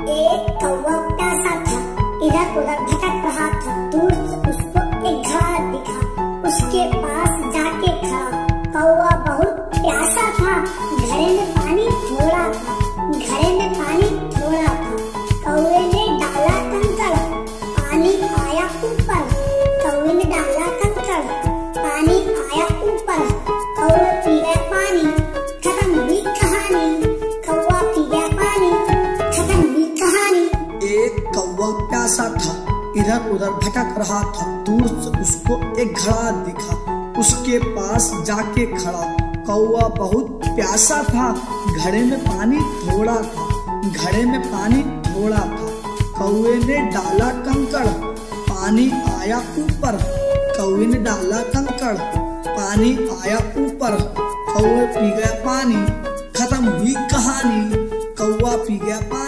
एक कौवा प्यासा था, इधर उधर भटक रहा था। दूर से उसको एक घड़ा दिखा, उसके पास जाके खड़ा। कौवा बहुत प्यासा था, घड़े में पानी थोड़ा था, घड़े में पानी थोड़ा था। कौवे ने डाला कंकड़, पानी आया ऊपर। कौवे ने डाला कंकड़, पानी आया ऊपर। कौवा पी गया पानी, खत्म हुई कहानी। कौवा पी गया पानी, खत्म हुई कहानी। एक कौवा प्यासा था, इधर उधर भटक रहा था। दूर से उसको एक घड़ा दिखा, उसके पास जाके खड़ा। कौवा बहुत प्यासा था, घड़े में पानी थोड़ा था, घड़े में पानी थोड़ा था। कौवे ने डाला कंकड़, पानी आया ऊपर। कौवे ने डाला कंकड़, पानी आया ऊपर। कौवा पी गया पानी, खत्म हुई कहानी। कौवा पी गया पानी।